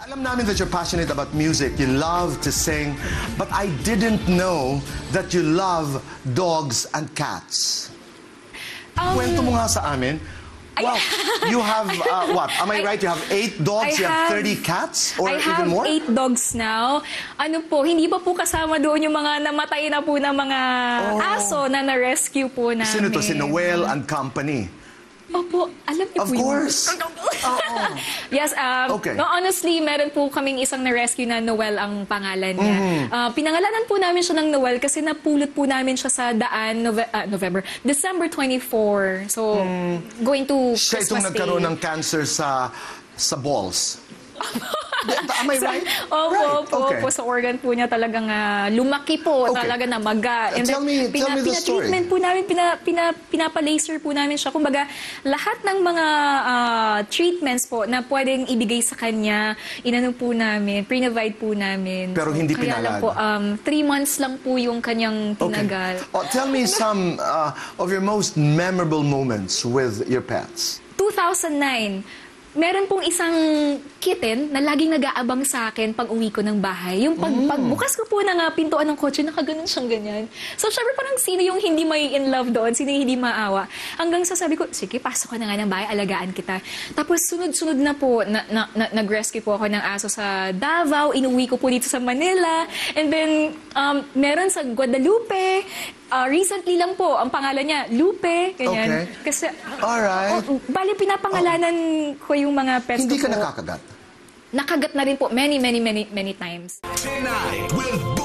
Alam namin that you're passionate about music. You love to sing. But I didn't know that you love dogs and cats. Kwento mo nga sa amin. Wow, you have, what? Am I right? You have 8 dogs, you have 30 cats? Or even more? I have 8 dogs now. Ano po, hindi pa po kasama doon yung mga namatay na po na mga aso na na-rescue po namin. Sino to? Si Noel and Company? Opo, alam niyo Of po course. Yes, Okay. no, honestly, meron po kaming isang na-rescue na Noel ang pangalan niya. Pinangalanan po namin siya ng Noel kasi napulot po namin siya sa daan December 24. So, going to Siya Christmas itong nagkaroon Day. ng cancer sa balls. Am I right? Opo, sa organ po niya talagang lumaki po, Okay. talaga namaga. And Tell me the story. Pina-treatment po namin, pinapa-laser po namin siya. Kumbaga, lahat ng mga treatments po na pwedeng ibigay sa kanya, inano po namin, pre-provide po namin. Pero hindi kaya lang pinalad. po, 3 months lang po yung kanyang tinagal. Oh, tell me some of your most memorable moments with your pets. 2009, meron pong isang kitten na laging nag-aabang sa akin pag uwi ko ng bahay. Yung pagbukas ko po ng pintuan ng kotse, nakaganon siyang ganyan. So, syempre parang sino yung hindi may in love doon, sino yung hindi maawa. Hanggang sa sabi ko, sige, pasok ka na nga ng bahay, alagaan kita. Tapos sunod-sunod na po, nag-rescue po ako ng aso sa Davao, inuwi ko po dito sa Manila. And then, meron sa Guadalupe. Recently lang po, ang pangalan niya, Lupe. Ganyan. Okay. Kasi, Alright. bali pinapangalanan ko yung mga pets Hindi ko ka po. nakakagat? Nakagat na rin po many times. Tonight with